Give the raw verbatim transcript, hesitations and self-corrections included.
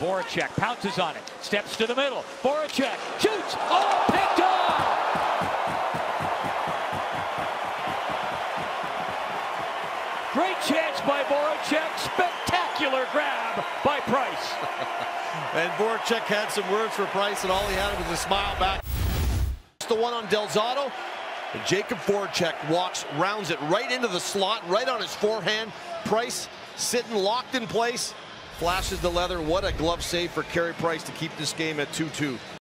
Voracek pounces on it, steps to the middle. Voracek shoots. Oh, picked off! Great chance by Voracek. Spectacular grab by Price. And Voracek had some words for Price, and all he had was a smile back. The one on Del Zotto. And Jacob Voracek walks, rounds it right into the slot, right on his forehand. Price sitting locked in place, flashes the leather. What a glove save for Carey Price to keep this game at two two.